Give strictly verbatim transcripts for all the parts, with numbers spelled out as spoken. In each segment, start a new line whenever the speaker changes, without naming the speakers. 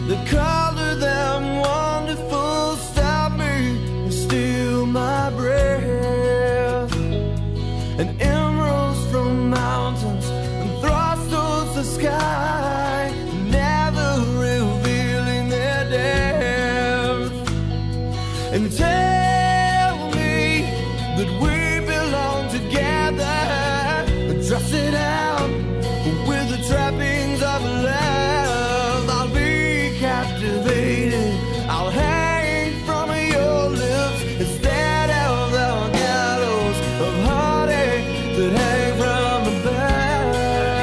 The color them wonderful stop me and steal my breath. And emeralds from mountains and thrust towards the sky, never revealing their depth. And tell me that we belong together, dress it out with the trappings of love. I'll be captivated, I'll hang from your lips instead of the gallows of heartache that hang from above.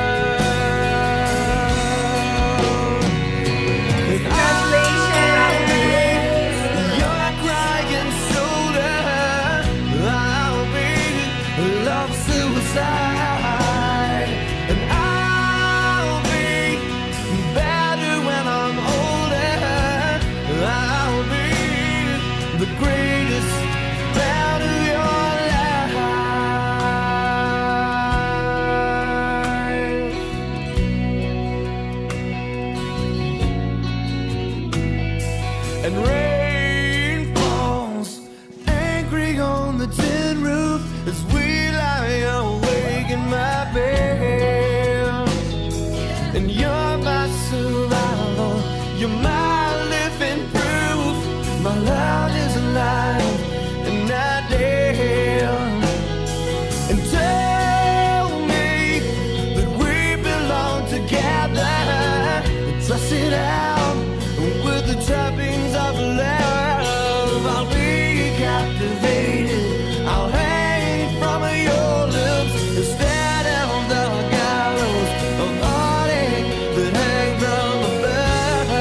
Congratulations! Your crying shoulder, I'll be love suicide, and I'll be better when I'm older. I'll be the greatest part of your life. And rain falls angry on the tin roof as we lie awake in my bed. And you're my survival, you're my living proof. My love is alive and not dead. And tell me that we belong together, dress it out with the trappings of love. I'll be captivated, I'll hang from your lips instead of the gallows of heartache that hang from above.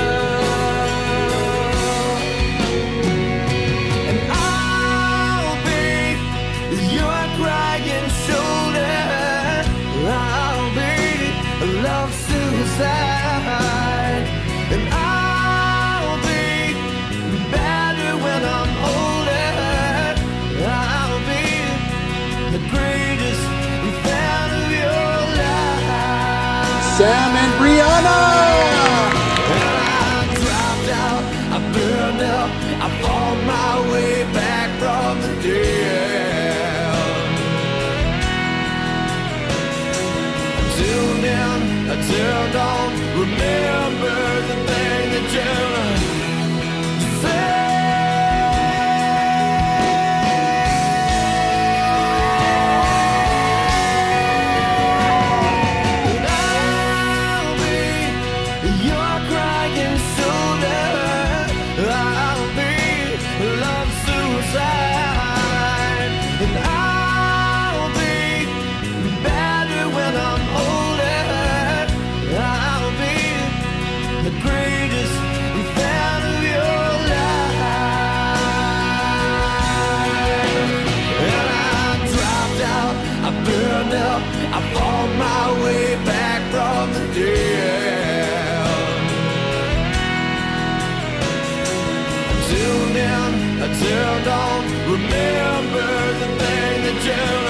And I'll be your crying shoulder, I'll be love suicide, and I'll be better when I'm older. I'll be the greatest fan of your life.
Sam and Brianna!
I dropped out, I burned up, I fought my way back from the dead. Until then, I turned on, remember the thing that you said. And I'll be your crying shoulder, I'll be love suicide, and I'll be better when I'm older. I'll be the greatest fan of your life. And I dropped out, I burned up, I fought my way back from the dead. Until then, I turned on, remember the thing that you